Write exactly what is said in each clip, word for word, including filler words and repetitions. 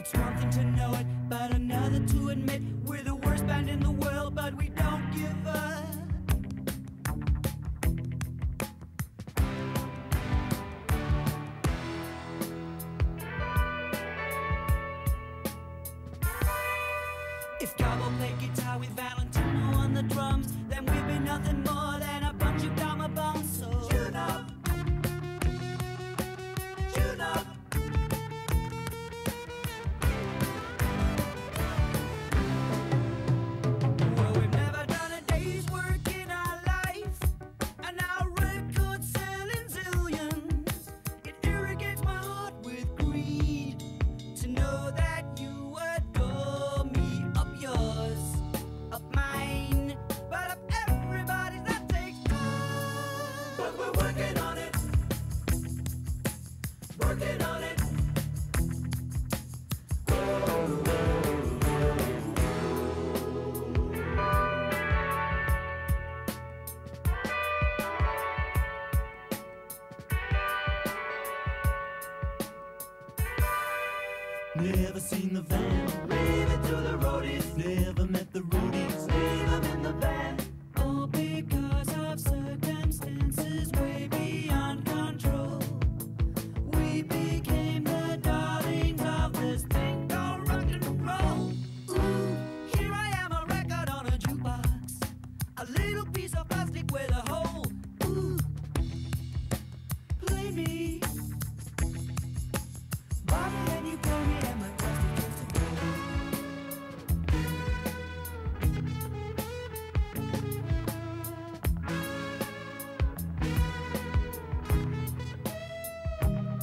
It's one thing to know it, but another to admit we're the worst band in the world, but we don't give up. If Gabo played guitar with Valentino on the drums, then we'd be nothing more than a bunch of drama bums. So tune up, tune up. Well, we've never done a day's work in our life, and our record's selling zillions. It irrigates my heart with greed to know that you adore me. Up yours, up mine, but up everybody's, that takes time. But we're working on it, working on it. Never seen the van, leave it to the roadies. Never met the roadies, leave them in the van. All because of circumstances way beyond control. We became the darlings of this thing called rock and roll. Ooh, here I am, a record on a jukebox, a little piece of plastic with a hole. Ooh, play me, Bobby, and you play me, and my plastic goes to gold.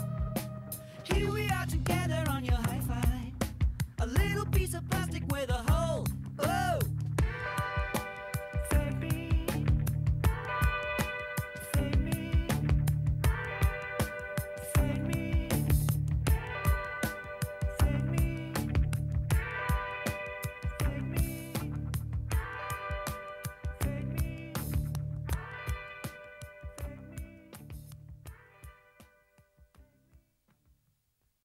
Here we are together on your hi-fi, a little piece of plastic with a